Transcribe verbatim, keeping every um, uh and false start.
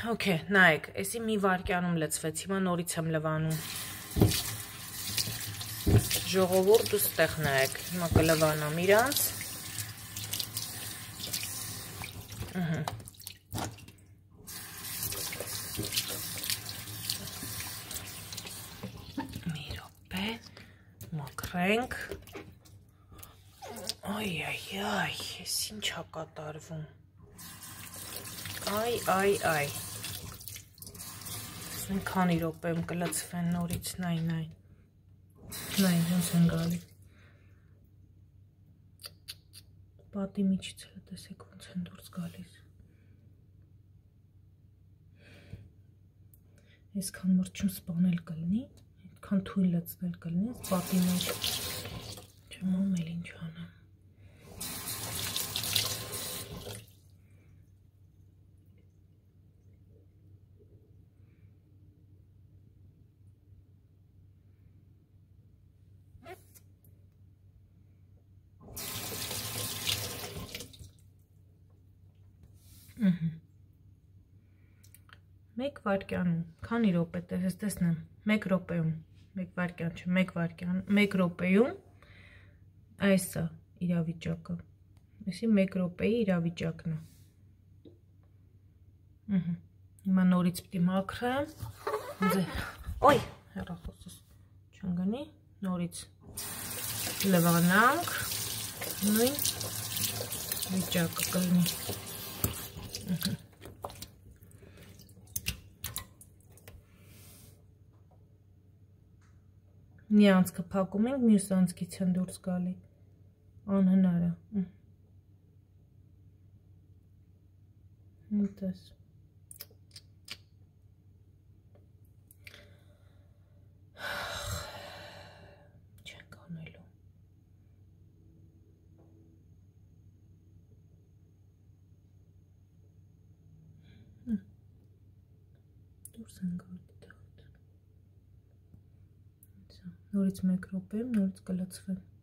Okay, նայեք, էսի մի վարկյանում լցվեց, հիմա նորից եմ լվանում։ Ժողովուրդ ու ստեղ նայեք, հիմա կլվանամ իրանց։ Մի րոպե, մաքրենք։ Այ, այ, այ, ես ինչ ա կատարվում։ Այ, այ, այ։ Սնենք քանի րոպեմ կլցվեն նորից, նայ, նայ։ Նայ, ոնց են գալի։ Պատի միջից էլ տեսեք ոնց են դուրս գալիս։ Այսքան մրջում սպանել կլինի, այդքան թույլ լցնել կլինի, պատի մեջ։ Չեմ ամել ինչ անեմ։ Մեկ վարկյանում, քանի րոպե տես տեսնեմ, մեկ րոպեում, մեկ վարկյան չէ, մեկ վարկյան, մեկ րոպեում այս է իրավիճակը, այսի մեկ րոպեի իրավիճակն է։ Հիմա նորից պիտի մաքրեմ, ոյ, հեռախոսս չընկնի, նորից լվանանք, նույն վիճակը կլինի։ Մի անցքը փակում ենք, մյուս անցքից են դուրս գալի, անհնար է։ Մտես։ Չենք անելու։ Դուրս են գալի տեղտ։ Նորից մեկ րոպեում նորից կլցվեն։